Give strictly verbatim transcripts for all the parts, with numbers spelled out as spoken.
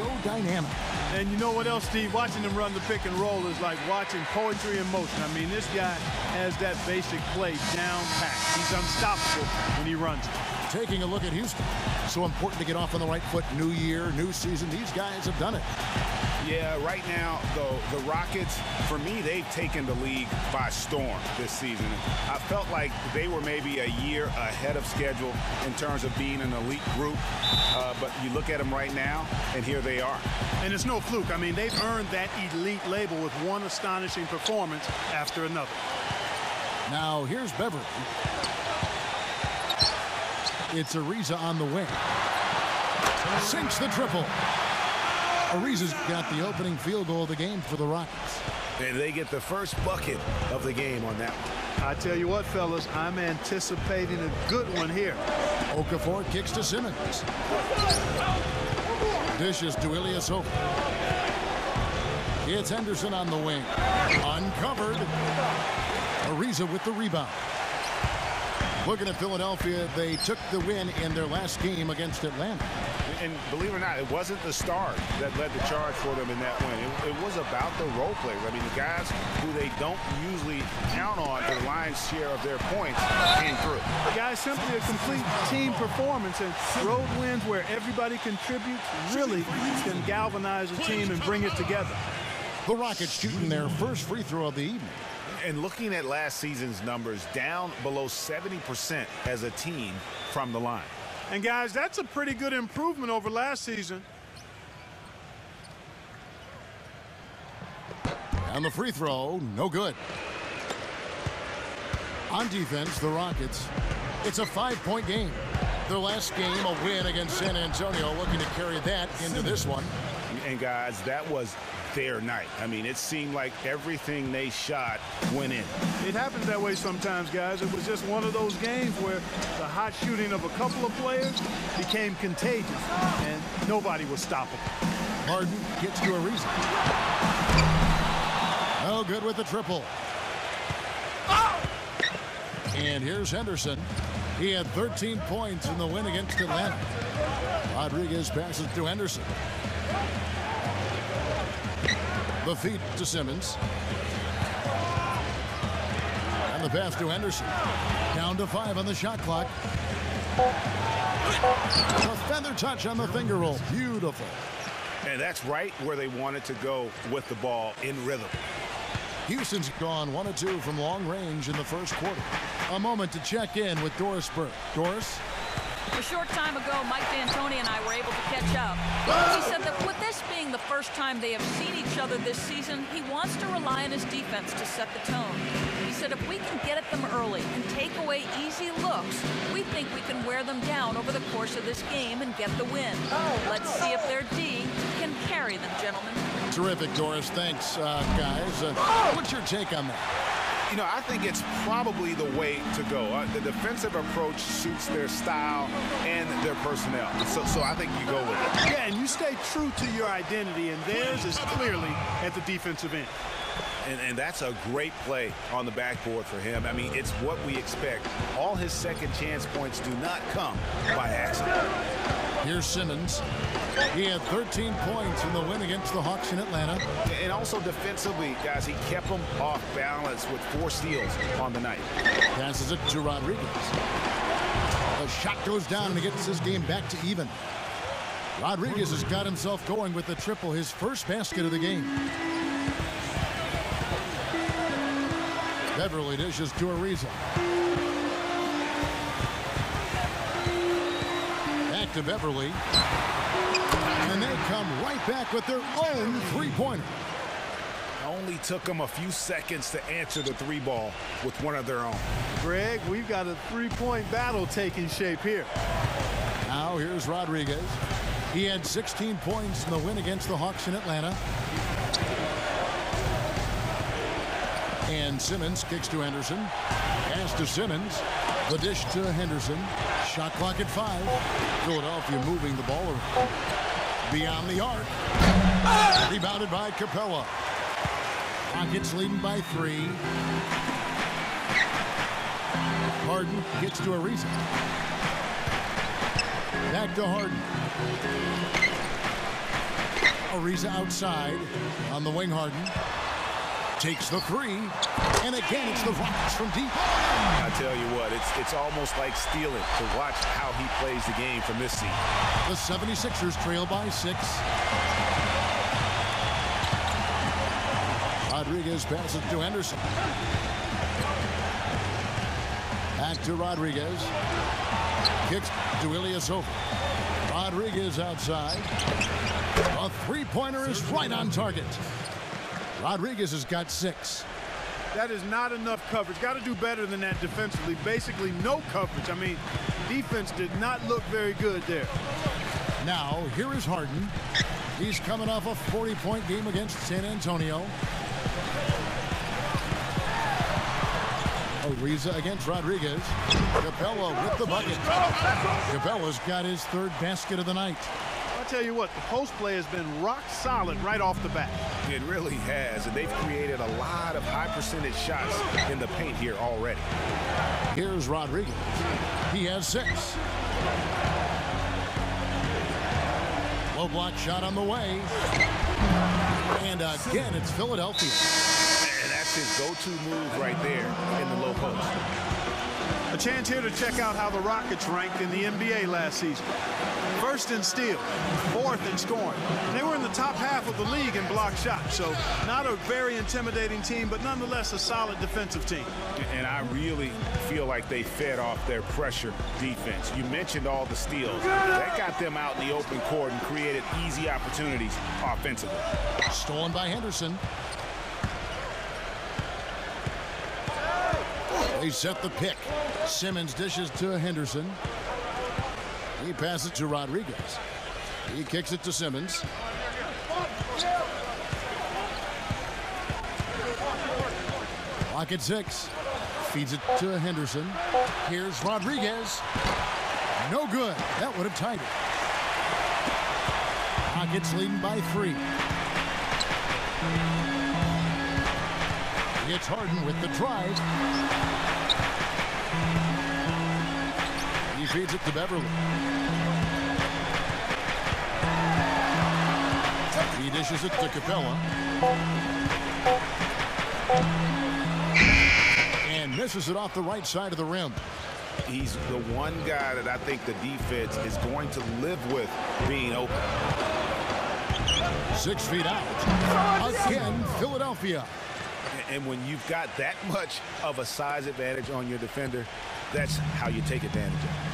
so dynamic. And you know what else, Steve? Watching him run the pick and roll is like watching poetry in motion. I mean, this guy has that basic play down pat. He's unstoppable when he runs it. Taking a look at Houston. So important to get off on the right foot. New year, new season. These guys have done it. Yeah, right now, though, the Rockets, for me, they've taken the league by storm this season. I felt like they were maybe a year ahead of schedule in terms of being an elite group. Uh, but you look at them right now, and here they are. And it's no fluke. I mean, they've earned that elite label with one astonishing performance after another. Now, here's Beverly. It's Ariza on the wing. Sinks the triple. Ariza's got the opening field goal of the game for the Rockets. And they get the first bucket of the game on that one. I tell you what, fellas, I'm anticipating a good one here. Okafor kicks to Simmons. Dishes to Ilyasova. It's Henderson on the wing. Uncovered. Ariza with the rebound. Looking at Philadelphia, they took the win in their last game against Atlanta. And believe it or not, it wasn't the stars that led the charge for them in that win. It, it was about the role players. I mean, the guys who they don't usually count on for the lion's share of their points came through. The guys, simply a complete team performance, and road wins where everybody contributes really can galvanize a team and bring it together. The Rockets shooting their first free throw of the evening. And looking at last season's numbers, down below seventy percent as a team from the line. And guys, that's a pretty good improvement over last season. And the free throw, no good. On defense, the Rockets, it's a five-point game. Their last game, a win against San Antonio, looking to carry that into this one. And guys, that was their night. I mean, it seemed like everything they shot went in. It happens that way sometimes, guys. It was just one of those games where the hot shooting of a couple of players became contagious, and nobody was stoppable. Harden gets to Ariza. No good with the triple. Oh! And here's Henderson. He had thirteen points in the win against Atlanta. Rodriguez passes to Henderson. The feed to Simmons. And the pass to Henderson. Down to five on the shot clock. A feather touch on the finger roll. Beautiful. And that's right where they wanted to go with the ball in rhythm. Houston's gone one of two from long range in the first quarter. A moment to check in with Doris Burke. Doris? A short time ago, Mike D'Antoni and I were able to catch up. He said that with this being the first time they have seen each other this season, he wants to rely on his defense to set the tone. He said if we can get at them early and take away easy looks, we think we can wear them down over the course of this game and get the win. Let's see if their D can carry them, gentlemen. Terrific, Doris. Thanks, uh, guys. Uh, what's your take on that? You know, I think it's probably the way to go. Uh, the defensive approach suits their style and their personnel. So, so I think you go with it. Yeah, and you stay true to your identity, and theirs is clearly at the defensive end. And, and that's a great play on the backboard for him. I mean, it's what we expect. All his second chance points do not come by accident. Here's Simmons. He had thirteen points in the win against the Hawks in Atlanta. And also defensively, guys, he kept them off balance with four steals on the night. Passes it to Rodriguez. The shot goes down and he gets his game back to even. Rodriguez has got himself going with the triple, his first basket of the game. Beverly dishes to Ariza. Back to Beverly. And they come right back with their own three-pointer. Only took them a few seconds to answer the three ball with one of their own. Greg, we've got a three-point battle taking shape here. Now here's Rodriguez. He had sixteen points in the win against the Hawks in Atlanta. And Simmons kicks to Henderson. Pass to Simmons. The dish to Henderson. Shot clock at five. Philadelphia moving the ball around. Beyond the arc. Rebounded by Capella. Rockets leading by three. Harden gets to Ariza. Back to Harden. Ariza outside on the wing. Harden takes the three, and again it's the Rockets from deep. I tell you what, it's it's almost like stealing to watch how he plays the game from this seat. The seventy-sixers trail by six. Rodriguez passes to Henderson. Back to Rodriguez. Kicks to Ilyasova. Rodriguez outside. A three-pointer is right on target. Rodriguez has got six. That is not enough coverage. Got to do better than that defensively. Basically no coverage. I mean, defense did not look very good there. Now, here is Harden. He's coming off a forty-point game against San Antonio. Ariza against Rodriguez. Capella with the bucket. Capella's got his third basket of the night. I'll tell you what, the post play has been rock solid right off the bat. It really has, and they've created a lot of high percentage shots in the paint here already. Here's Rodriguez. He has six. Low block shot on the way. And again, it's Philadelphia. And that's his go-to move right there in the low post. A chance here to check out how the Rockets ranked in the N B A last season. First in steal, fourth in scoring. And they were in the top half of the league in block shots, so not a very intimidating team, but nonetheless a solid defensive team. And I really feel like they fed off their pressure defense. You mentioned all the steals. That got them out in the open court and created easy opportunities offensively. Stolen by Henderson. They set the pick. Simmons dishes to Henderson. He passes to Rodriguez. He kicks it to Simmons. Clock at six. Feeds it to Henderson. Here's Rodriguez. No good. That would have tied it. Rockets leading by three. It's Harden with the drive. He feeds it to Beverly. He dishes it to Capella. And misses it off the right side of the rim. He's the one guy that I think the defense is going to live with being open. Six feet out. Again, Philadelphia. And when you've got that much of a size advantage on your defender, that's how you take advantage of it.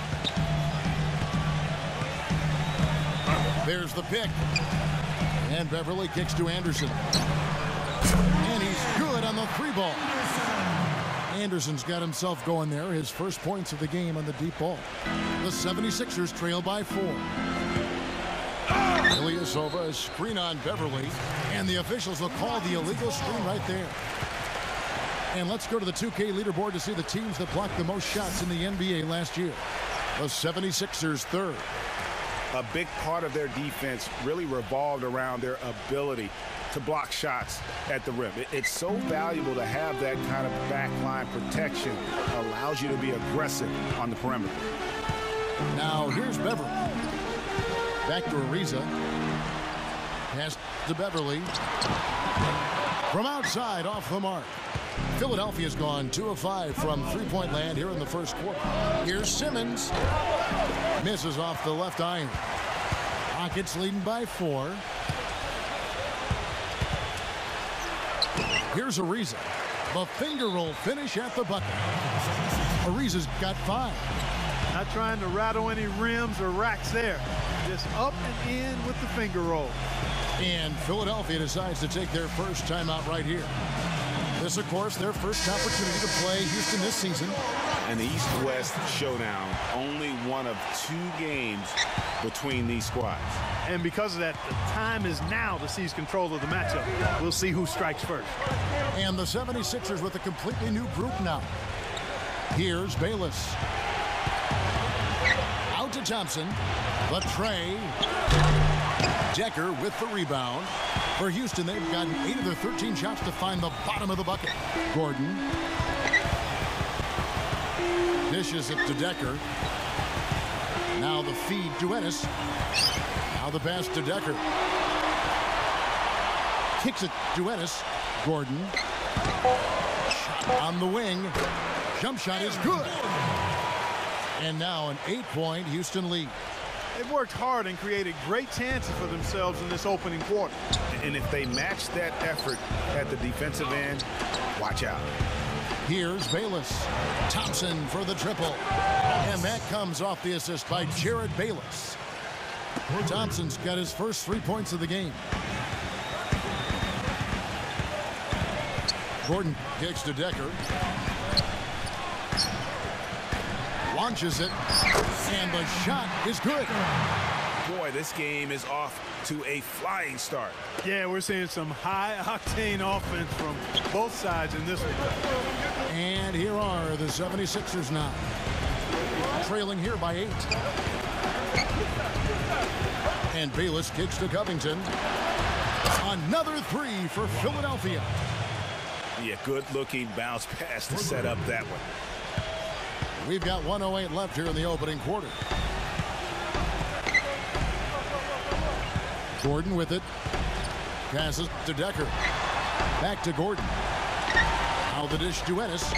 There's the pick. And Beverly kicks to Anderson. And he's good on the three ball. Anderson's got himself going there. His first points of the game on the deep ball. The seventy-sixers trail by four. Ilyasova, a screen on Beverly. And the officials will call the illegal screen right there. And let's go to the two K leaderboard to see the teams that blocked the most shots in the N B A last year. The seventy-sixers third. A big part of their defense really revolved around their ability to block shots at the rim. It's so valuable to have that kind of backline protection. Allows you to be aggressive on the perimeter. Now here's Beverly. Back to Ariza. Pass to Beverly. From outside, off the mark. Philadelphia's gone two of five from three-point land here in the first quarter. Here's Simmons. Misses off the left iron. Rockets leading by four. Here's Ariza. The finger roll finish at the bucket. Ariza's got five. Not trying to rattle any rims or racks there. Just up and in with the finger roll. And Philadelphia decides to take their first timeout right here. This, of course, their first opportunity to play Houston this season. And the East-West showdown, only one of two games between these squads. And because of that, the time is now to seize control of the matchup. We'll see who strikes first. And the seventy-sixers with a completely new group now. Here's Bayless. Out to Thompson. The tray. Decker with the rebound. For Houston, they've gotten eight of their thirteen shots to find the bottom of the bucket. Gordon. Dishes it to Decker. Now the feed to Ennis. Now the pass to Decker. kicks it to Ennis. Gordon. Shot on the wing. Jump shot is good. And now an eight-point Houston lead. They've worked hard and created great chances for themselves in this opening quarter. And if they match that effort at the defensive end, watch out. Here's Bayless. Thompson for the triple. And that comes off the assist by Jared Bayless. Thompson's got his first three points of the game. Gordon kicks to Decker. Launches it. And the shot is good. Boy, this game is off to a flying start. Yeah, we're seeing some high-octane offense from both sides in this one. And here are the seventy-sixers now. Trailing here by eight. And Bayless kicks to Covington. Another three for Philadelphia. Yeah, good-looking bounce pass to set up that one. We've got one oh eight left here in the opening quarter. Gordon with it. Passes to Decker. Back to Gordon. Now the dish to Ennis.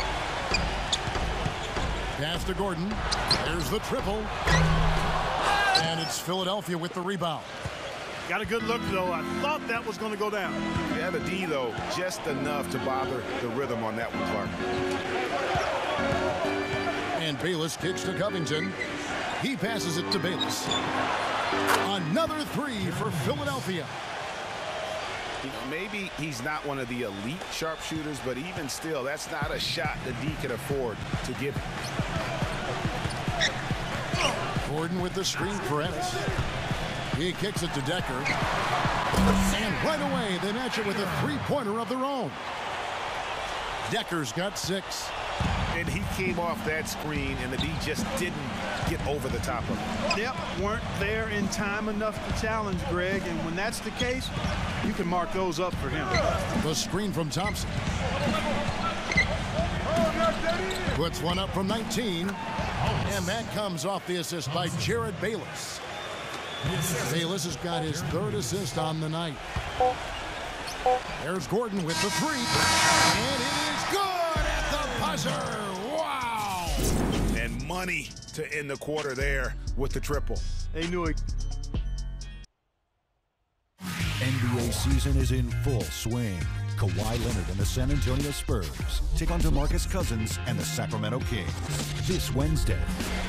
Pass to Gordon. There's the triple. And it's Philadelphia with the rebound. Got a good look, though. I thought that was going to go down. Yeah, the D, though, just enough to bother the rhythm on that one, Clark. And Bayless kicks to Covington. He passes it to Bayless. Another three for Philadelphia. You know, maybe he's not one of the elite sharpshooters, but even still, that's not a shot the D can afford to give him. Gordon with the screen for Ennis. He kicks it to Decker. And right away, they match it with a three-pointer of their own. Decker's got six. And he came off that screen, and the D just didn't get over the top of him. Yep, weren't there in time enough to challenge Greg, and when that's the case, you can mark those up for him. The screen from Thompson. Puts one up from nineteen. And that comes off the assist by Jared Bayless. Bayless has got his third assist on the night. There's Gordon with the three. And it is good at the buzzer. Wow. And money to end the quarter there with the triple. They knew it. N B A season is in full swing. Kawhi Leonard and the San Antonio Spurs take on DeMarcus Cousins and the Sacramento Kings this Wednesday.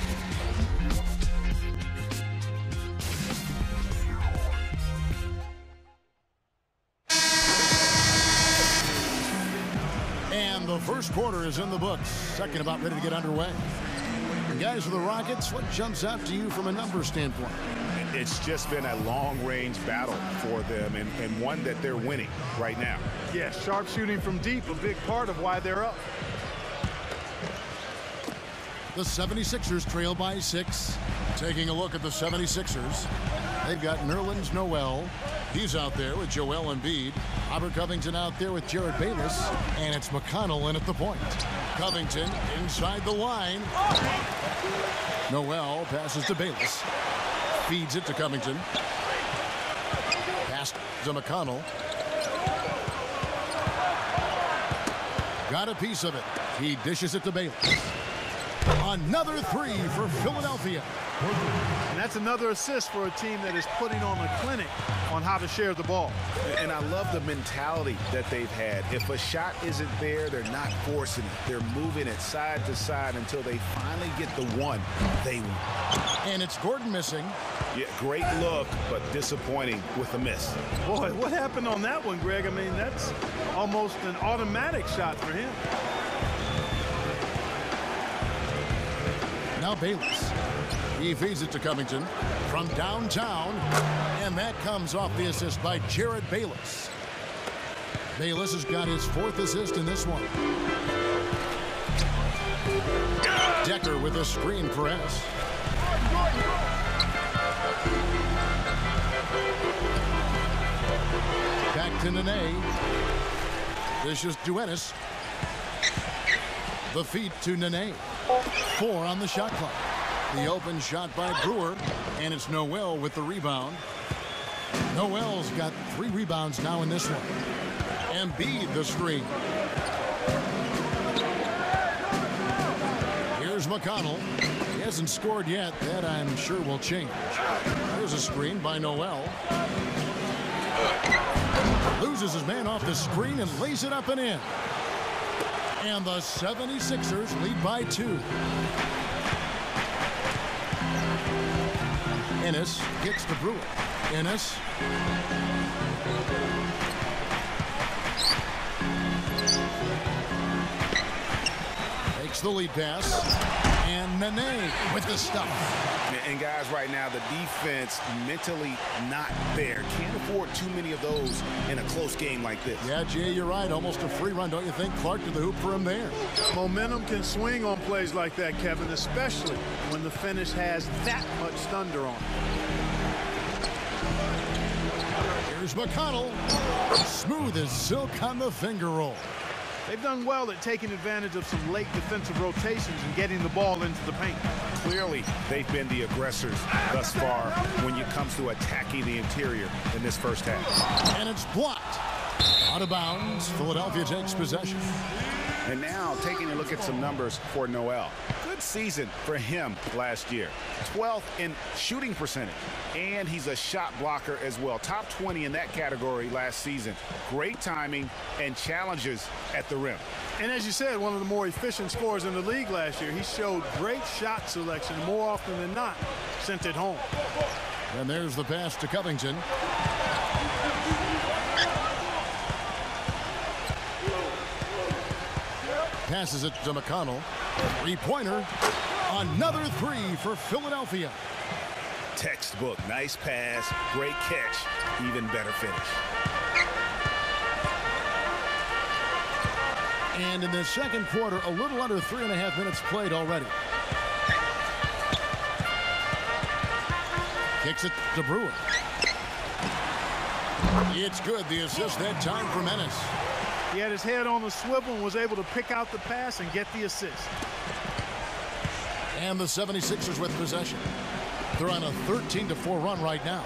And the first quarter is in the books. Second about ready to get underway. And guys for the Rockets, what jumps out to you from a numbers standpoint? It's just been a long-range battle for them, and, and one that they're winning right now. Yeah, sharp shooting from deep, a big part of why they're up. The seventy-sixers trail by six. Taking a look at the seventy-sixers. They've got Nerlens Noel. He's out there with Joel Embiid. Robert Covington out there with Jared Bayless. And it's McConnell in at the point. Covington inside the line. Noel passes to Bayless. Feeds it to Covington. Pass to McConnell. Got a piece of it. He dishes it to Bayless. Another three for Philadelphia. And that's another assist for a team that is putting on a clinic on how to share the ball. And I love the mentality that they've had. If a shot isn't there, they're not forcing it. They're moving it side to side until they finally get the one they want. And it's Gordon missing. Yeah, great look, but disappointing with the miss. Boy, what happened on that one, Greg? I mean, that's almost an automatic shot for him. Now Bayless. He feeds it to Covington from downtown. And that comes off the assist by Jared Bayless. Bayless has got his fourth assist in this one. Decker with a screen for Ennis. Back to Nene. This is to Ennis. The feed to Nene. Four on the shot clock. The open shot by Brewer. And it's Noel with the rebound. Noel's got three rebounds now in this one. Embiid the screen. Here's McConnell. He hasn't scored yet. That I'm sure will change. There's a screen by Noel. Loses his man off the screen and lays it up and in. And the seventy-sixers lead by two. Ennis gets to Brewer. Ennis. Takes the lead pass. And Nene with the stuff. And guys, right now, the defense mentally not there. Can't afford too many of those in a close game like this. Yeah, Jay, you're right. Almost a free run, don't you think? Clark to the hoop for him there. Momentum can swing on plays like that, Kevin, especially when the finish has that much thunder on it. Here's McConnell. Smooth as silk on the finger roll. They've done well at taking advantage of some late defensive rotations and getting the ball into the paint. Clearly, they've been the aggressors thus far when it comes to attacking the interior in this first half. And it's blocked. Out of bounds. Philadelphia takes possession. And now taking a look at some numbers for Noel. Good season for him last year. twelfth in shooting percentage. And he's a shot blocker as well. Top twenty in that category last season. Great timing and challenges at the rim. And as you said, one of the more efficient scorers in the league last year. He showed great shot selection, more often than not, sent it home. And there's the pass to Covington. Passes it to McConnell. Three-pointer. Another three for Philadelphia. Textbook. Nice pass. Great catch. Even better finish. And in the second quarter, a little under three and a half minutes played already. Kicks it to Brewer. It's good. The assist that time from Ennis. He had his head on the swivel and was able to pick out the pass and get the assist. And the seventy-sixers with possession. They're on a thirteen to four run right now.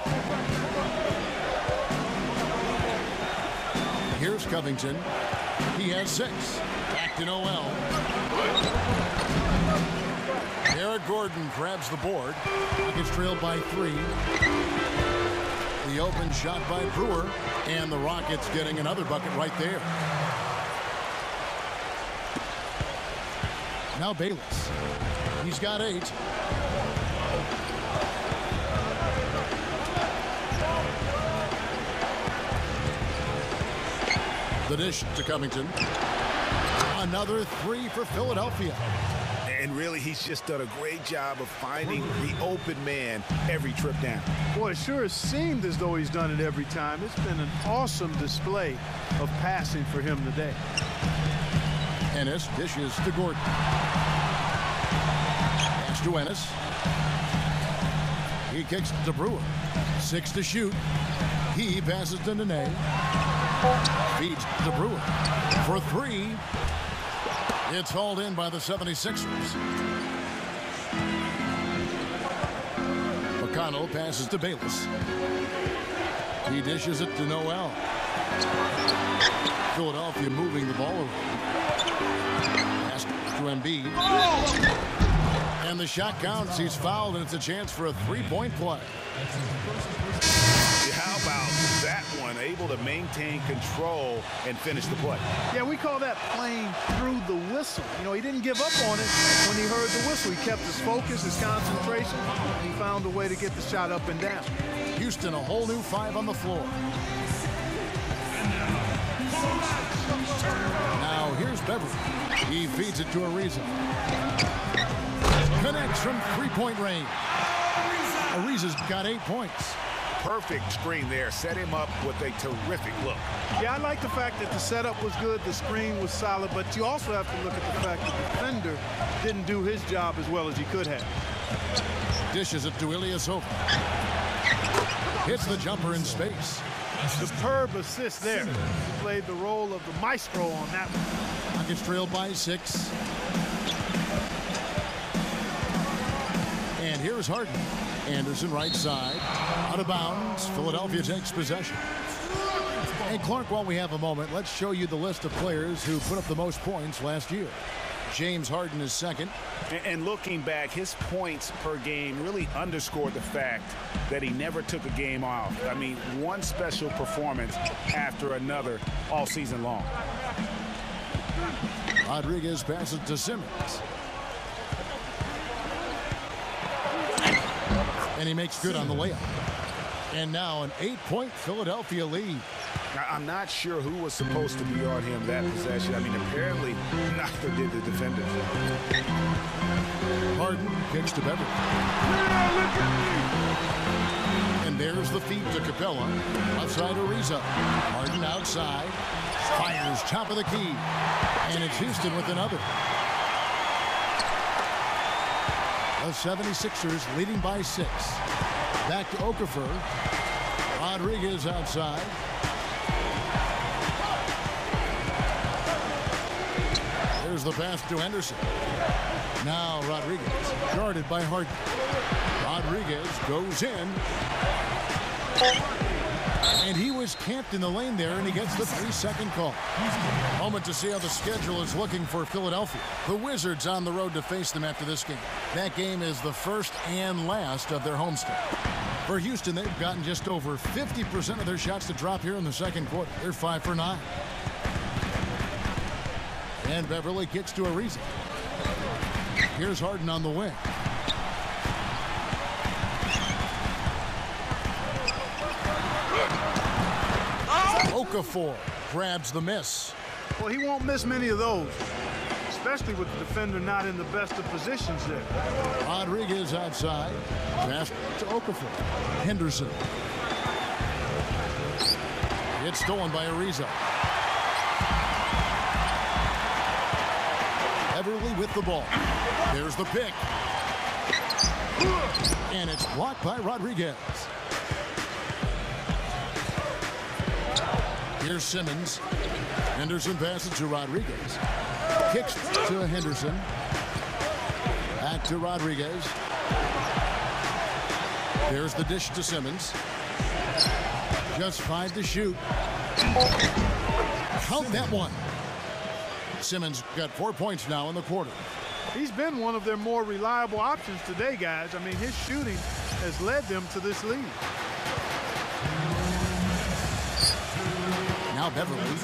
Here's Covington. He has six. Back to Noel. Eric Gordon grabs the board. Rockets trailed by three. The open shot by Brewer. And the Rockets getting another bucket right there. Now Bayless. He's got eight. The dish to Covington. Another three for Philadelphia. And really, he's just done a great job of finding the open man every trip down. Boy, it sure has seemed as though he's done it every time. It's been an awesome display of passing for him today. Ennis dishes to Gordon. Pass to Ennis. He kicks to Brewer. Six to shoot. He passes to Nene. Feeds to Brewer. For three. It's hauled in by the seventy-sixers. McConnell passes to Bayless. He dishes it to Noel. Philadelphia moving the ball around. Pass to Embiid. And the shot counts. He's fouled, and it's a chance for a three-point play. How about that one? Able to maintain control and finish the play. Yeah, we call that playing through the whistle. You know, he didn't give up on it when he heard the whistle. He kept his focus, his concentration. He found a way to get the shot up and down. Houston, a whole new five on the floor. Now here's Beverly. He feeds it to Ariza. Connects from three-point range. Ariza's got eight points. Perfect screen there. Set him up with a terrific look. Yeah, I like the fact that the setup was good, the screen was solid, but you also have to look at the fact that the defender didn't do his job as well as he could have. Dishes it to Ilyasova. Hits the jumper in space. Superb assist there. He played the role of the maestro on that one. Rockets trailed by six. And here's Harden. Anderson right side. Out of bounds. Philadelphia takes possession. Hey, Clark, while we have a moment, let's show you the list of players who put up the most points last year. James Harden is second. And looking back, his points per game really underscored the fact that he never took a game off. I mean, one special performance after another all season long. Rodriguez passes to Simmons. And he makes good on the layup. And now an eight-point Philadelphia lead. I'm not sure who was supposed to be on him that possession. I mean, apparently neither did the defenders. Harden kicks to Beverly. And there's the feed to Capella. Outside Ariza. Harden outside. Fires top of the key. And it's Houston with another. The seventy-sixers leading by six. Back to Okafor. Rodriguez outside. There's the pass to Henderson. Now Rodriguez, guarded by Harden. Rodriguez goes in. And he was camped in the lane there, and he gets the three-second call. Moment to see how the schedule is looking for Philadelphia. The Wizards on the road to face them after this game. That game is the first and last of their homestand. For Houston, they've gotten just over fifty percent of their shots to drop here in the second quarter. They're five for nine. And Beverly kicks to Ariza. Here's Harden on the wing. Okafor grabs the miss. Well, he won't miss many of those, especially with the defender not in the best of positions there. Rodriguez outside. Pass to Okafor. Henderson. It's stolen by Ariza. Beverly with the ball. There's the pick. And it's blocked by Rodriguez. Here's Simmons. Henderson passes to Rodriguez. Kicks to Henderson. Back to Rodriguez. There's the dish to Simmons. Just five to shoot. Count that one. Simmons got four points now in the quarter. He's been one of their more reliable options today, guys. I mean, his shooting has led them to this lead. Now Beverly.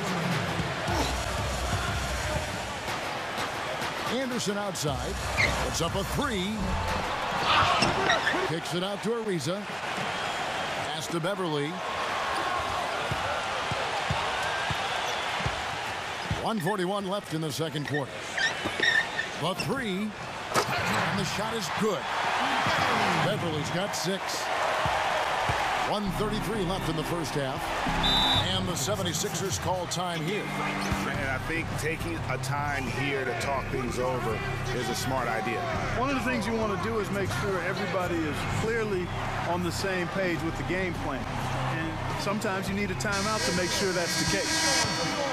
Anderson outside. Puts up a three. Kicks it out to Ariza. Pass to Beverly. one forty-one left in the second quarter. The three. And the shot is good. Beverly's got six. one thirty-three left in the first half. And the seventy-sixers call time here. And I think taking a time here to talk things over is a smart idea. One of the things you want to do is make sure everybody is clearly on the same page with the game plan. And sometimes you need a timeout to make sure that's the case.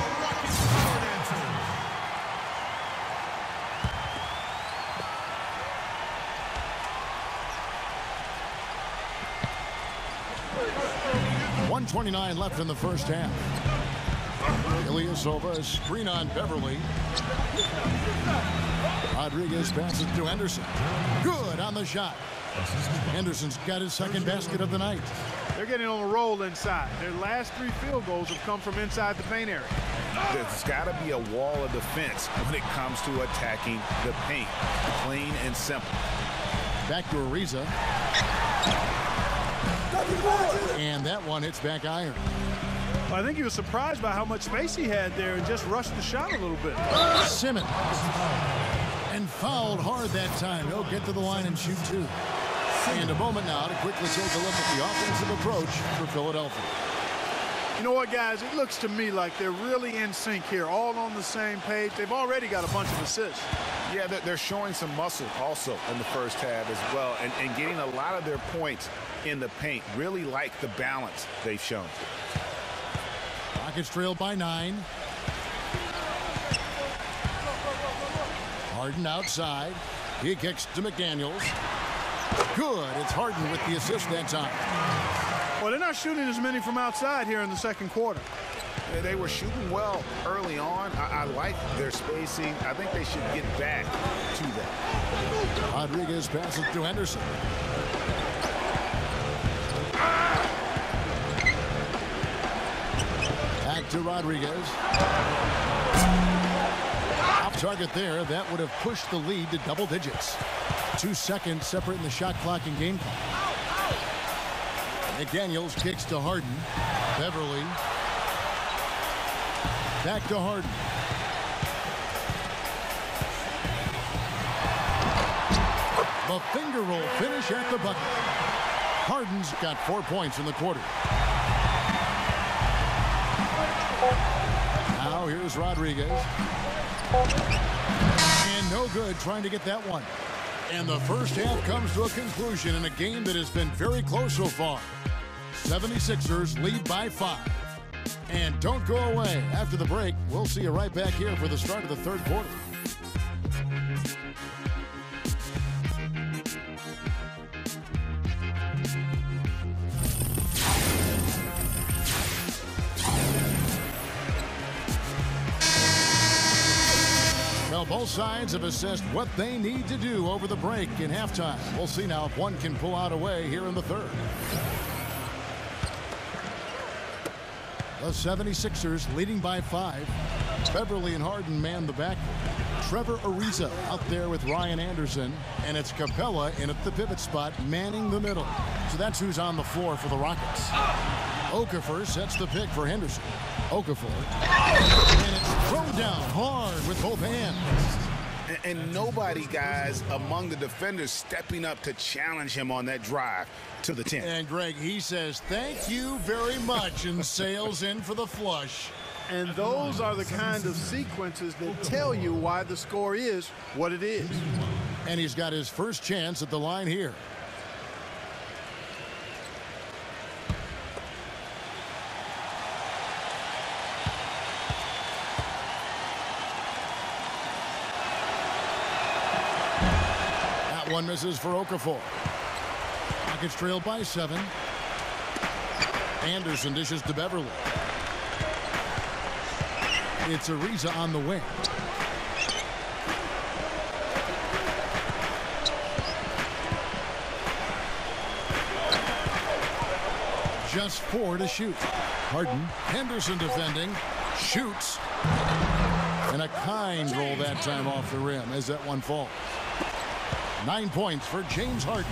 one twenty-nine left in the first half. Ilyasova, screen on Beverly. Rodriguez passes to Henderson. Good on the shot. Henderson's got his second basket of the night. They're getting on a roll inside. Their last three field goals have come from inside the paint area. There's got to be a wall of defense when it comes to attacking the paint. Plain and simple. Back to Ariza. And that one hits back iron. I think he was surprised by how much space he had there and just rushed the shot a little bit. Simmons. And fouled hard that time. He'll get to the line and shoot two. And a moment now to quickly take a look at the offensive approach for Philadelphia. You know what, guys? It looks to me like they're really in sync here, all on the same page. They've already got a bunch of assists. Yeah, they're showing some muscle also in the first half as well, and, and getting a lot of their points in the paint. Really like the balance they've shown. Rockets trailed by nine. Harden outside. He kicks to McDaniels. Good. It's Harden with the assist that time. Well, they're not shooting as many from outside here in the second quarter. Yeah, they were shooting well early on. I, I like their spacing. I think they should get back to that. Rodriguez passes to Henderson. Back to Rodriguez. Off target there. That would have pushed the lead to double digits. Two seconds separating the shot clock and game clock. McDaniels kicks to Harden. Beverly. Back to Harden. The finger roll finish at the bucket. Harden's got four points in the quarter. Now here's Rodriguez. And no good trying to get that one. And the first half comes to a conclusion in a game that has been very close so far. seventy-sixers lead by five. And don't go away. After the break, we'll see you right back here for the start of the third quarter. Well, both sides have assessed what they need to do over the break in halftime. We'll see now if one can pull out a way here in the third. The seventy-sixers leading by five. Beverly and Harden man the back. Trevor Ariza out there with Ryan Anderson. And it's Capella in at the pivot spot, manning the middle. So that's who's on the floor for the Rockets. Okafor sets the pick for Henderson. Okafor. And it's thrown down hard with both hands. And, and nobody, guys, among the defenders stepping up to challenge him on that drive to the ten. And Greg, he says, thank you very much, and sails in for the flush. And those are the kind of sequences that tell you why the score is what it is. And he's got his first chance at the line here. That one misses for Okafor. Rockets trail by seven. Anderson dishes to Beverly. It's Ariza on the wing. Just four to shoot. Harden. Henderson defending. Shoots. And a kind roll that time off the rim as that one falls. Nine points for James Harden.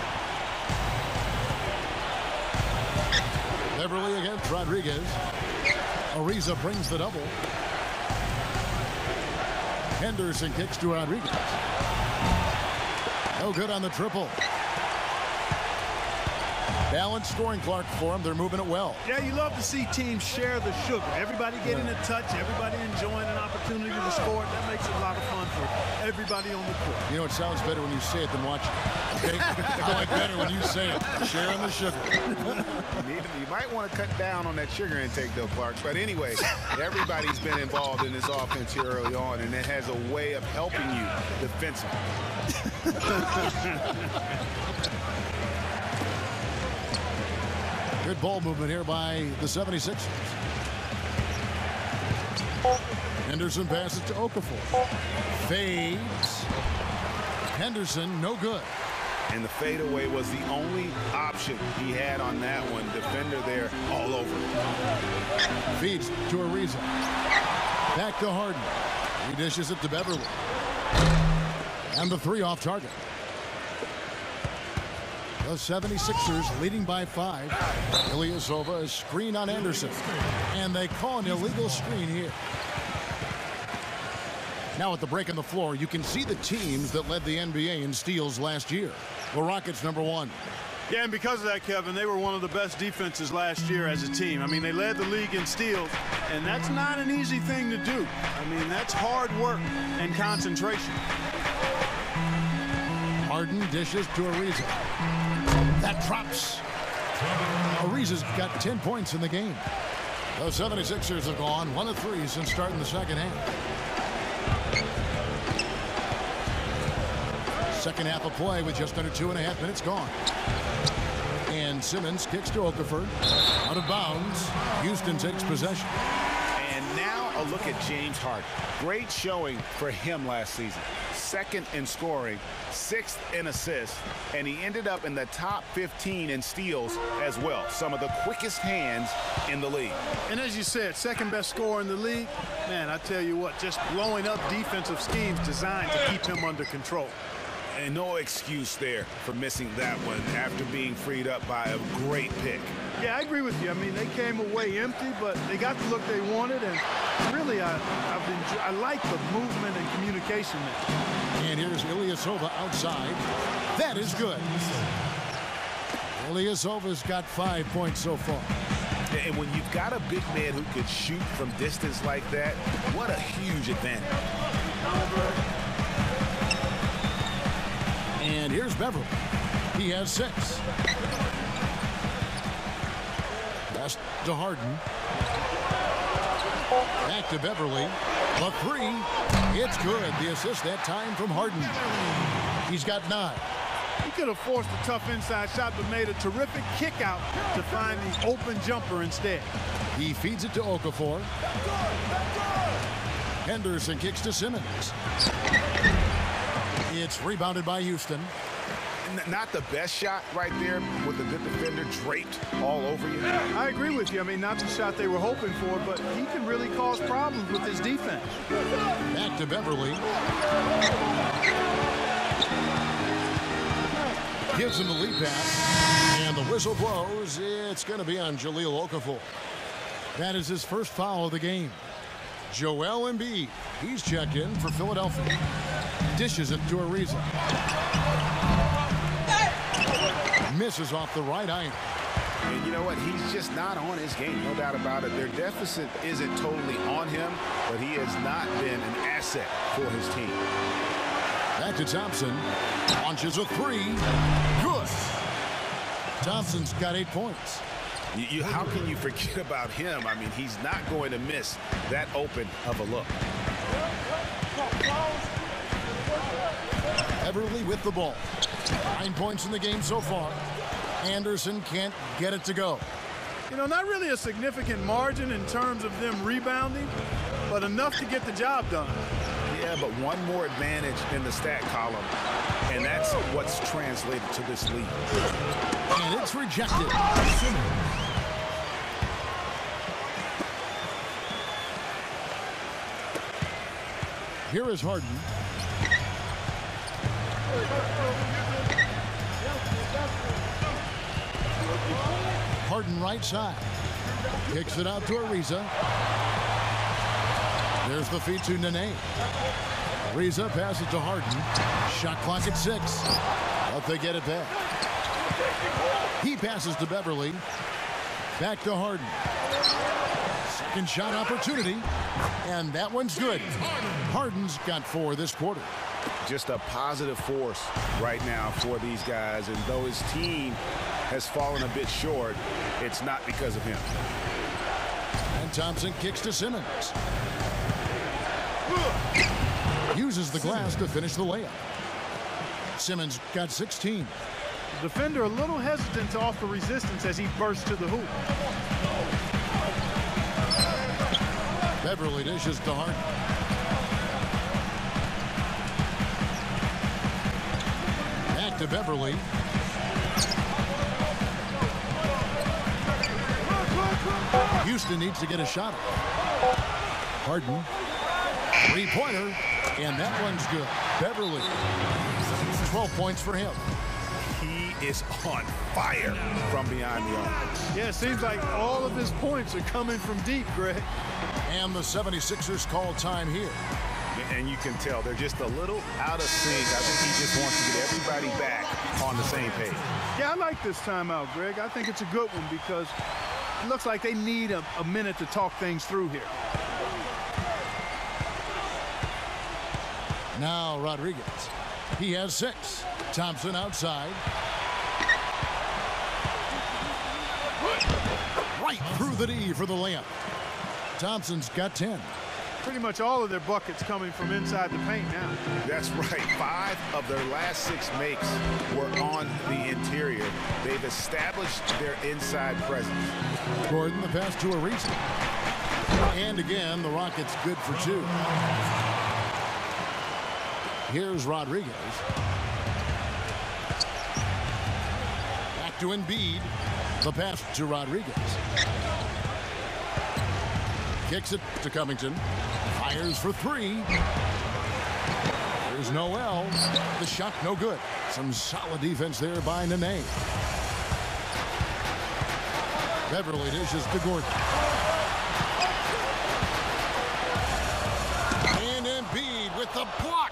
Beverly against Rodriguez. Ariza brings the double. Henderson kicks to Rodriguez. No good on the triple. Balanced scoring Clark for them. They're moving it well. Yeah, you love to see teams share the sugar. Everybody getting a touch, everybody enjoying an opportunity to score. That makes it a lot of fun for everybody on the court. You know, it sounds better when you say it than watch it. Okay? I like better when you say it. Sharing the sugar. You, need, you might want to cut down on that sugar intake, though, Clark. But anyway, everybody's been involved in this offense here early on, and it has a way of helping you defensively. Good ball movement here by the seventy-sixers. Henderson passes to Okafor. Fades. Henderson, no good. And the fadeaway was the only option he had on that one. Defender there all over. Feeds to Ariza. Back to Harden. He dishes it to Beverly. And the three off target. The seventy-sixers leading by five. Ilyasova is screen on Anderson. And they call an illegal screen here. Now at the break on the floor, you can see the teams that led the N B A in steals last year. The Rockets number one. Yeah, and because of that, Kevin, they were one of the best defenses last year as a team. I mean, they led the league in steals, and that's not an easy thing to do. I mean, that's hard work and concentration. Harden dishes to Ariza. That drops. Ariza's got ten points in the game. The seventy-sixers have gone one of three since starting the second half. Second half of play with just under two and a half minutes gone. And Simmons kicks to Okafor. Out of bounds. Houston takes possession. And now a look at James Harden. Great showing for him last season. Second in scoring, sixth in assists, and he ended up in the top fifteen in steals as well. Some of the quickest hands in the league. And as you said, second best scorer in the league. Man, I tell you what, just blowing up defensive schemes designed to keep him under control. And no excuse there for missing that one after being freed up by a great pick. Yeah, I agree with you. I mean, they came away empty, but they got the look they wanted, and really, I, I've been, I like the movement and communication there. And here's Ilyasova outside. That is good. Ilyasova's got five points so far. And when you've got a big man who could shoot from distance like that, what a huge advantage. And here's Beverly. He has six. Pass to Harden. Back to Beverly. The three. It's good. The assist that time from Harden. He's got nine. He could have forced a tough inside shot, but made a terrific kick out to find the open jumper instead. He feeds it to Okafor. Henderson kicks to Simmons. It's rebounded by Houston. Not the best shot right there with a good defender draped all over you. I agree with you. I mean, not the shot they were hoping for, but he can really cause problems with his defense. Back to Beverly. Gives him the lead pass. And the whistle blows. It's going to be on Jahlil Okafor. That is his first foul of the game. Joel Embiid. He's checked in for Philadelphia. Dishes it to Ariza. Misses off the right iron. And you know what? He's just not on his game, no doubt about it. Their deficit isn't totally on him, but he has not been an asset for his team. Back to Thompson. Launches a three. Good. Thompson's got eight points. You, you, how can you forget about him? I mean, he's not going to miss that open of a look. Beverly with the ball. Nine points in the game so far. Anderson can't get it to go. You know, not really a significant margin in terms of them rebounding, but enough to get the job done. Yeah, but one more advantage in the stat column, and that's what's translated to this lead. And it's rejected. Here is Harden. Harden right side. Kicks it out to Ariza. There's the feed to Nene. Ariza passes to Harden. Shot clock at six. But they get it back. He passes to Beverly. Back to Harden. Second shot opportunity. And that one's good. Harden's got four this quarter. Just a positive force right now for these guys. And though his team has fallen a bit short, it's not because of him. And Thompson kicks to Simmons. Uses the glass to finish the layup. Simmons got sixteen. The defender a little hesitant to offer resistance as he bursts to the hoop. Beverly dishes to Harden. Back to Beverly. Houston needs to get a shot. Harden. Three-pointer. And that one's good. Beverly. twelve points for him. He is on fire from behind the arc. Yeah, it seems like all of his points are coming from deep, Greg. And the seventy-sixers call time here. And you can tell they're just a little out of sync. I think he just wants to get everybody back on the same page. Yeah, I like this timeout, Greg. I think it's a good one because it looks like they need a, a minute to talk things through here. Now Rodriguez. He has six. Thompson outside. Right through the D for the layup. Thompson's got ten. pretty much all of their buckets coming from inside the paint now. That's right. Five of their last six makes were on the interior. They've established their inside presence. Gordon, the pass to Ariza. And again, the Rockets good for two. Here's Rodriguez. Back to Embiid. The pass to Rodriguez. Kicks it to Covington. Fires for three. There's Noel. The shot no good. Some solid defense there by Nene. Beverly dishes to Gordon. And Embiid with the block.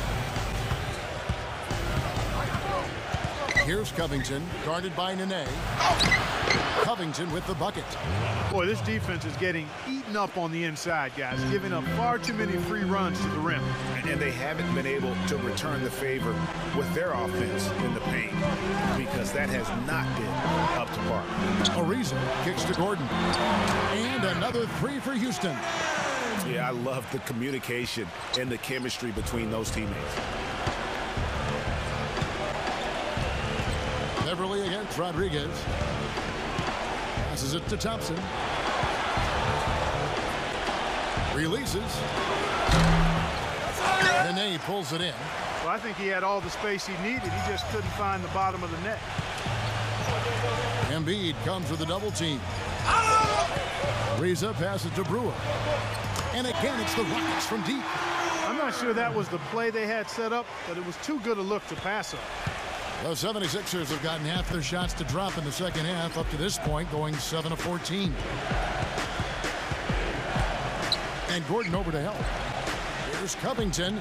Here's Covington, guarded by Nene. Covington with the bucket. Boy, this defense is getting eaten up on the inside, guys, giving up far too many free runs to the rim. And they haven't been able to return the favor with their offense in the paint because that has not been up to par. Ariza kicks to Gordon. And another three for Houston. Yeah, I love the communication and the chemistry between those teammates. Beverly against Rodriguez. Passes it to Thompson. Releases. Nene pulls it in. Well, I think he had all the space he needed. He just couldn't find the bottom of the net. Embiid comes with a double team. Ariza passes to Brewer. And again, it's the Rockets from deep. I'm not sure that was the play they had set up, but it was too good a look to pass up. The seventy-sixers have gotten half their shots to drop in the second half up to this point, going seven of fourteen. And Gordon over to help. Here's Covington.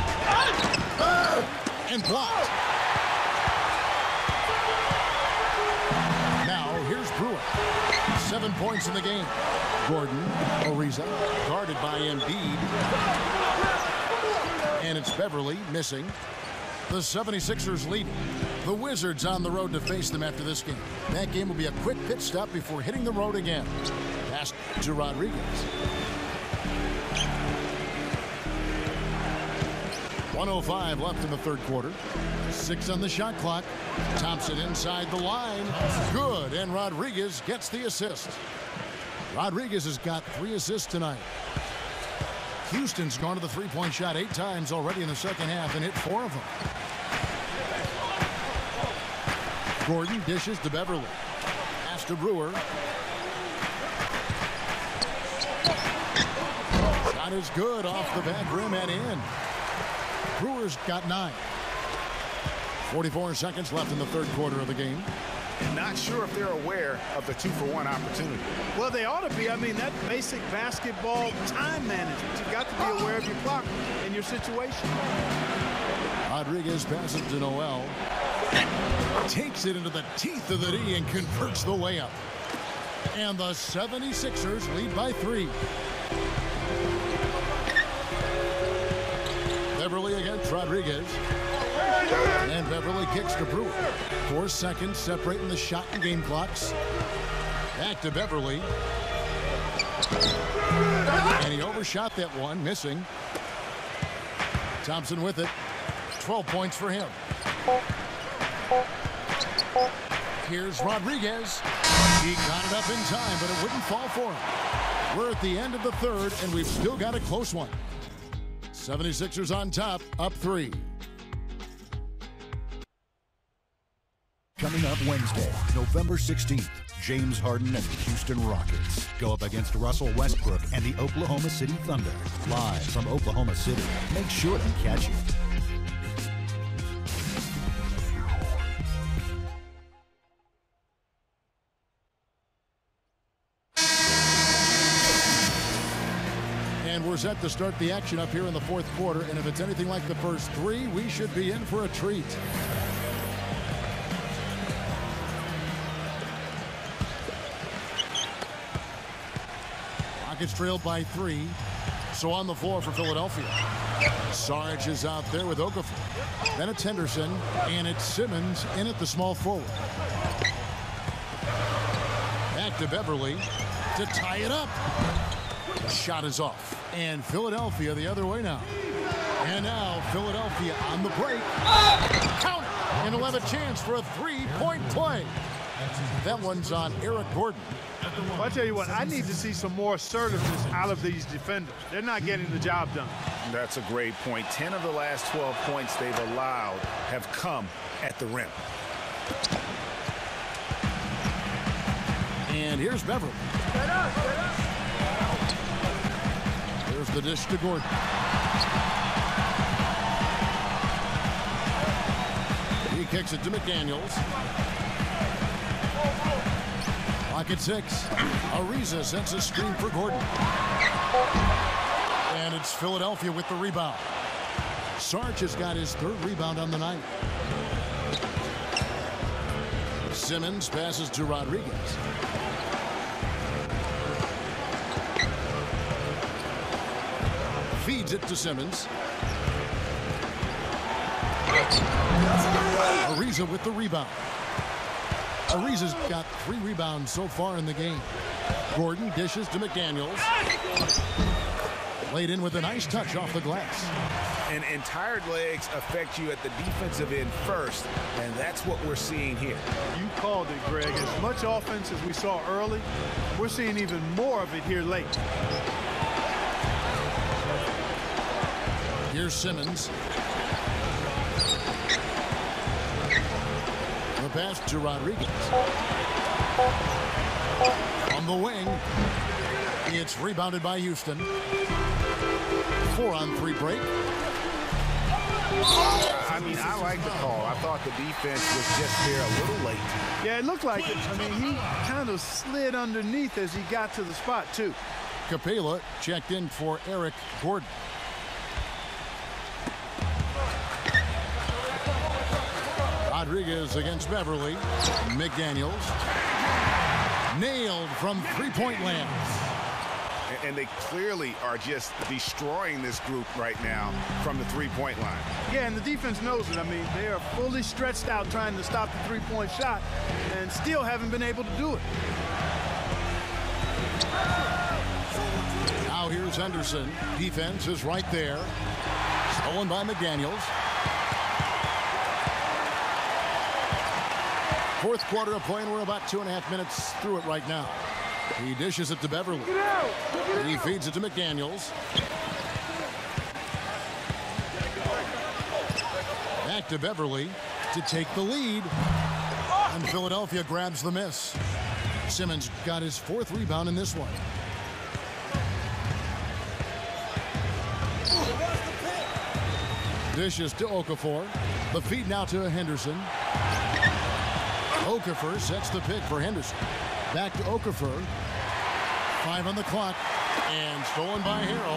And blocked. Now here's Brewer. Seven points in the game. Gordon, Ariza, guarded by Embiid. And it's Beverly missing. The seventy-sixers lead. The Wizards on the road to face them after this game. That game will be a quick pit stop before hitting the road again. Pass to Rodriguez. one oh five left in the third quarter. Six on the shot clock. Thompson inside the line. Good, and Rodriguez gets the assist. Rodriguez has got three assists tonight. Houston's gone to the three-point shot eight times already in the second half and hit four of them. Gordon dishes to Beverly. Pass to Brewer. Shot is good off the back rim and in. Brewer's got nine. forty-four seconds left in the third quarter of the game. And not sure if they're aware of the two-for-one opportunity. Well, they ought to be. I mean, that basic basketball time management. You've got to be aware of your clock and your situation. Rodriguez passes to Noel. Takes it into the teeth of the D and converts the layup. And the seventy-sixers lead by three. Beverly against Rodriguez. And Beverly kicks to Brewer. Four seconds separating the shot and game clocks. Back to Beverly. And he overshot that one, missing. Thompson with it. twelve points for him. Here's Rodriguez. He got it up in time, but it wouldn't fall for him. We're at the end of the third, and we've still got a close one. seventy-sixers on top, up three. Coming up Wednesday, November sixteenth, James Harden and the Houston Rockets go up against Russell Westbrook and the Oklahoma City Thunder. Live from Oklahoma City. Make sure to catch it. And we're set to start the action up here in the fourth quarter, and if it's anything like the first three, we should be in for a treat. Rockets trailed by three. So on the floor for Philadelphia. Sarge is out there with Okafor. Then it's Henderson, and it's Simmons in at the small forward. Back to Beverly to tie it up. Shot is off. And Philadelphia the other way now. And now Philadelphia on the break. Count! And he'll have a chance for a three-point play. That one's on Eric Gordon. Well, I tell you what, I need to see some more assertiveness out of these defenders. They're not getting the job done. That's a great point. ten of the last twelve points they've allowed have come at the rim. And here's Beverly. There's the dish to Gordon. He kicks it to McDaniels. Pocket six. Ariza sends a screen for Gordon. And it's Philadelphia with the rebound. Sarge has got his third rebound on the night. Simmons passes to Rodriguez. Feeds it to Simmons. Ariza with the rebound. Ariza's got three rebounds so far in the game. Gordon dishes to McDaniels. Laid in with a nice touch off the glass. And, and tired legs affect you at the defensive end first, and that's what we're seeing here. You called it, Greg. As much offense as we saw early, we're seeing even more of it here late. Here's Simmons. The pass to Rodriguez. On the wing. It's rebounded by Houston. Four on three break. I mean, I like the call. I thought the defense was just there a little late. Yeah, it looked like it. I mean, he kind of slid underneath as he got to the spot, too. Capela checked in for Eric Gordon. Rodriguez against Beverly. McDaniels. Nailed from three-point land. And they clearly are just destroying this group right now from the three-point line. Yeah, and the defense knows it. I mean, they are fully stretched out trying to stop the three-point shot and still haven't been able to do it. Now here's Henderson. Defense is right there. Stolen by McDaniels. Fourth quarter of play, and we're about two and a half minutes through it right now. He dishes it to Beverly. And he feeds it to McDaniels. Back to Beverly to take the lead. And Philadelphia grabs the miss. Simmons got his fourth rebound in this one. Dishes to Okafor. The feed now to Henderson. Okafor sets the pick for Henderson. Back to Okafor. Five on the clock. And stolen by Harrell.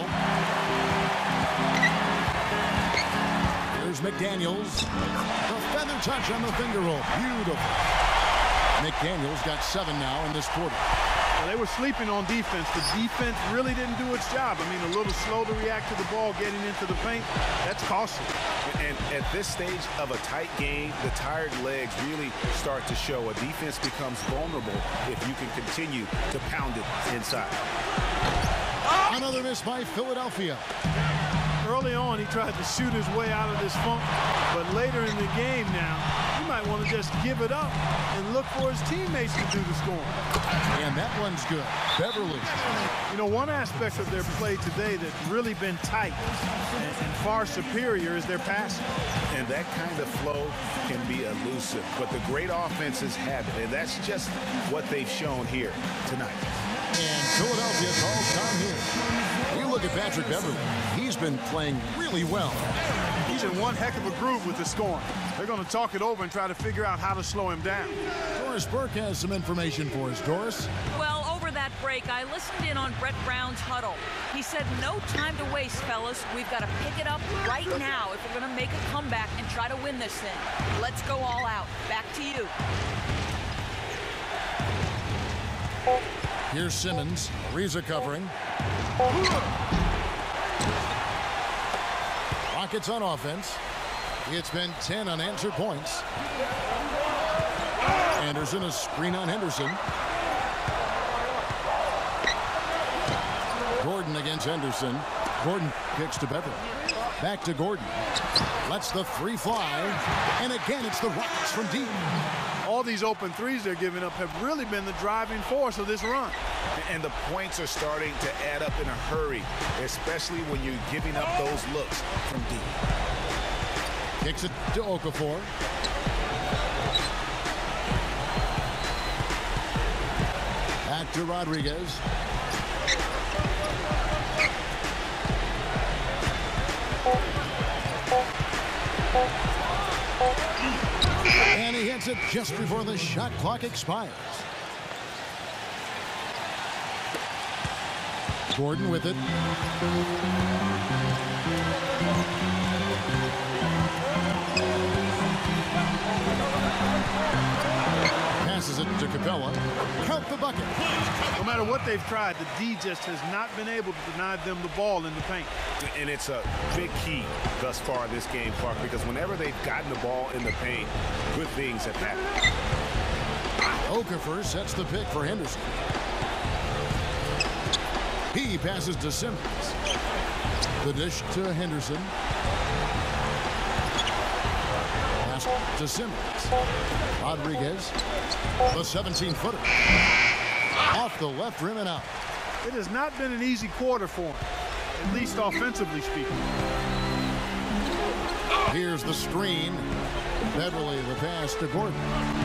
Here's McDaniels. The feather touch on the finger roll. Beautiful. McDaniels got seven now in this quarter. Well, they were sleeping on defense. The defense really didn't do its job. I mean, a little slow to react to the ball getting into the paint. That's costly. And at this stage of a tight game, the tired legs really start to show. A defense becomes vulnerable if you can continue to pound it inside. Another miss by Philadelphia. Early on, he tried to shoot his way out of this funk, but later in the game now, he might want to just give it up and look for his teammates to do the scoring. And that one's good. Beverly. You know, one aspect of their play today that's really been tight and, and far superior is their passing. And that kind of flow can be elusive, but the great offenses have it, and that's just what they've shown here tonight. And Philadelphia calls time here. You look at Patrick Beverly. He's been playing really well. He's in one heck of a groove with the scoring. They're going to talk it over and try to figure out how to slow him down. Doris Burke has some information for us. Doris? Well, over that break, I listened in on Brett Brown's huddle. He said, no time to waste, fellas. We've got to pick it up right now if we're going to make a comeback and try to win this thing. Let's go all out. Back to you. Here's Simmons. Ariza covering. Rockets on offense. It's been ten unanswered points. Anderson, a screen on Henderson. Gordon against Henderson. Gordon kicks to Beverly. Back to Gordon. Lets the three fly. And again, it's the Rockets from deep. All these open threes they're giving up have really been the driving force of this run. And the points are starting to add up in a hurry, especially when you're giving up those looks from deep. Kicks it to Okafor. Back to Rodriguez. And he hits it just before the shot clock expires. Gordon with it. Passes it to Capella. Count the bucket. No matter what they've tried, the D just has not been able to deny them the ball in the paint. And it's a big key thus far in this game, Clark, because whenever they've gotten the ball in the paint, good things have happened. Okafor sets the pick for Henderson. He passes to Simmons. The dish to Henderson. Pass to Simmons. Rodriguez. The seventeen-footer. Off the left rim and out. It has not been an easy quarter for him, at least offensively speaking. Here's the screen. Beverly the pass to Gordon.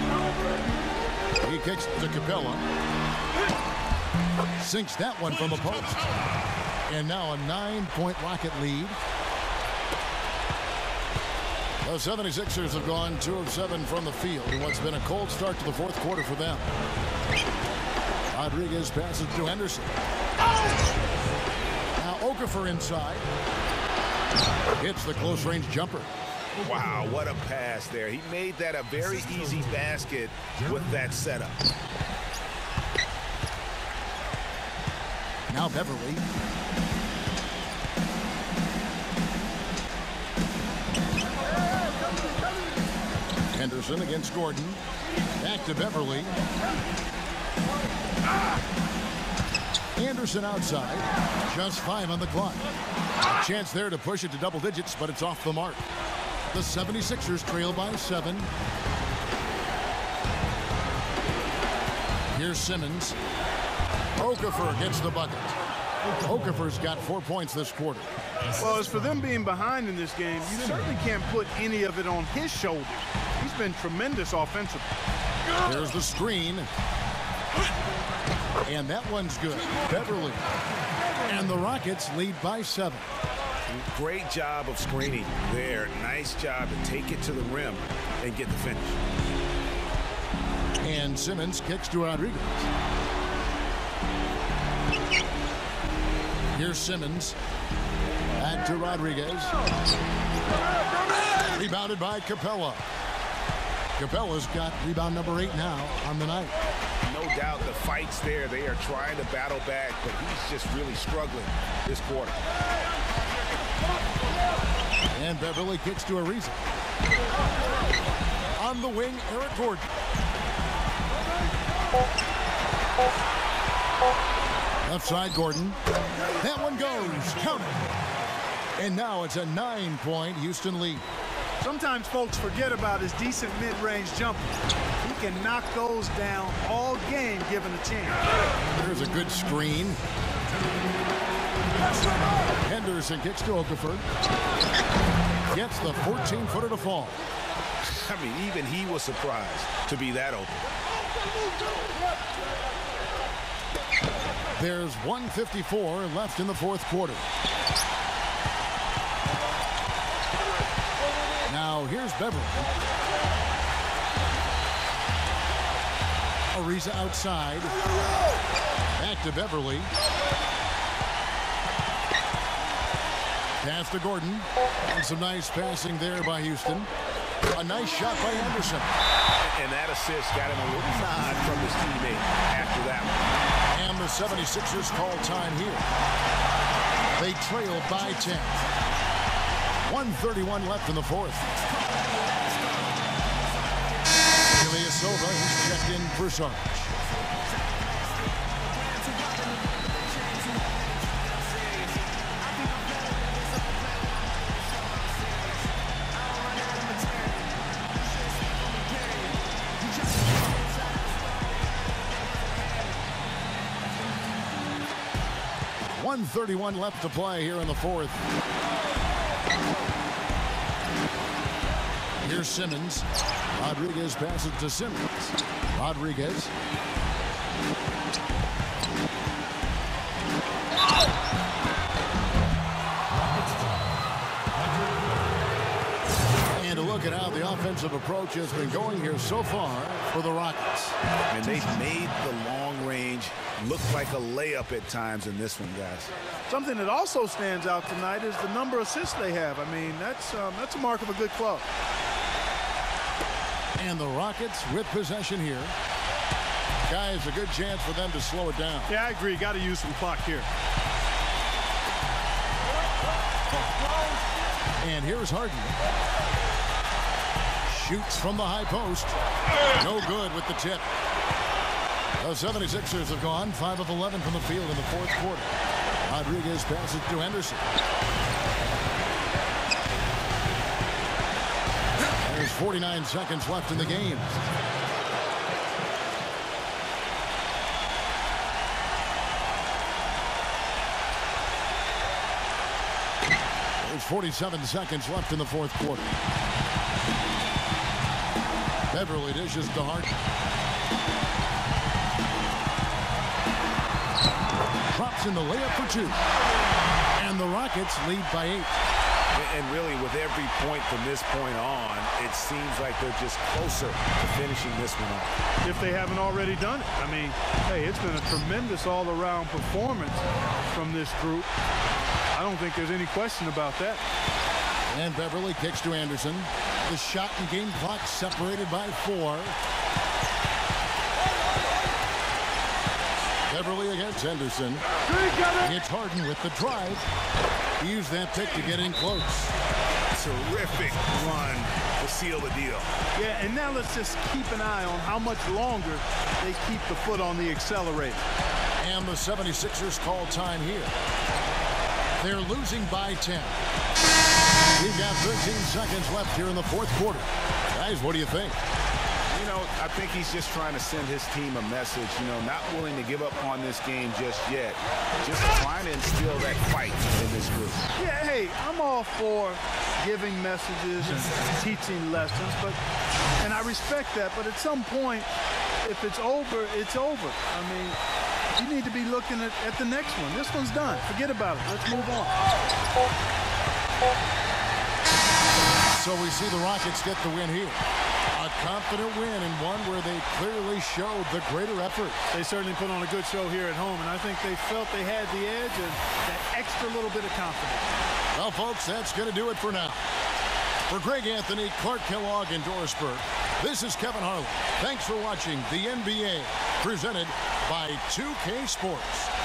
He kicks to Capella. Sinks that one from the post. And now a nine-point Rocket lead. The seventy-sixers have gone two of seven from the field in what's been a cold start to the fourth quarter for them. Rodriguez passes to Henderson. Now Okafor inside. Hits the close-range jumper. Wow, what a pass there. He made that a very easy basket with that setup. Now Beverly. Henderson against Gordon. Back to Beverly. Anderson outside. Just five on the clock. Chance there to push it to double digits, but it's off the mark. The seventy-sixers trail by seven. Here's Simmons. Okafor gets the bucket. Okafor's got four points this quarter. Well, as for them being behind in this game, you certainly can't put any of it on his shoulders. He's been tremendous offensively. There's the screen. And that one's good. Beverly. And the Rockets lead by seven. Great job of screening there. Nice job to take it to the rim and get the finish. And Simmons kicks to Rodriguez. Here's Simmons. Back to Rodriguez. Rebounded by Capella. Capella's got rebound number eight now on the night. No doubt the fight's there. They are trying to battle back, but he's just really struggling this quarter. And Beverly kicks to Ariza. On the wing, Eric Gordon. Left side, Gordon. That one goes. Count it. And now it's a nine-point Houston lead. Sometimes folks forget about his decent mid-range jumper. He can knock those down all game given a chance. There's a good screen. Henderson kicks to Okafor. Gets the fourteen-footer to fall. I mean, even he was surprised to be that open. There's one fifty-four left in the fourth quarter. Now here's Beverly. Ariza outside. Back to Beverly. Pass to Gordon. And some nice passing there by Houston. A nice shot by Anderson. And that assist got him a little nod from his teammate after that one. And the seventy-sixers call time here. They trail by ten. one thirty-one left in the fourth. Ilyasova has checked in for Sarge. one thirty-one left to play here in the fourth. Here's Simmons. Rodriguez passes to Simmons. Rodriguez. And a look at how the offensive approach has been going here so far for the Rockets. And they've made the long range look like a layup at times in this one, guys. Something that also stands out tonight is the number of assists they have. I mean, that's um, that's a mark of a good club. And the Rockets with possession here. Guys, a good chance for them to slow it down. Yeah, I agree. Got to use some clock here. And here's Harden. Shoots from the high post. No good with the tip. The seventy-sixers have gone five of eleven from the field in the fourth quarter. Rodriguez passes to Henderson. There's forty-nine seconds left in the game. There's forty-seven seconds left in the fourth quarter. Beverly dishes to Harden. Drops in the layup for two. And the Rockets lead by eight. And really, with every point from this point on, it seems like they're just closer to finishing this one up. If they haven't already done it. I mean, hey, it's been a tremendous all-around performance from this group. I don't think there's any question about that. And Beverly kicks to Anderson. The shot and game clock separated by four. Beverly against Henderson. It's Harden with the drive. He used that pick to get in close. Terrific run to seal the deal. Yeah, and now let's just keep an eye on how much longer they keep the foot on the accelerator. And the seventy-sixers call time here. They're losing by ten. We've got thirteen seconds left here in the fourth quarter. Guys, what do you think? You know, I think he's just trying to send his team a message, you know, not willing to give up on this game just yet. Just trying to instill that fight in this group. Yeah, hey, I'm all for giving messages and teaching lessons, but and I respect that, but at some point, if it's over, it's over. I mean, you need to be looking at, at the next one. This one's done. Forget about it. Let's move on. So we see the Rockets get the win here. A confident win and one where they clearly showed the greater effort. They certainly put on a good show here at home, and I think they felt they had the edge and that extra little bit of confidence. Well, folks, that's going to do it for now. For Greg Anthony, Clark Kellogg, and Doris Burke, this is Kevin Harlan. Thanks for watching the N B A, presented by two K Sports.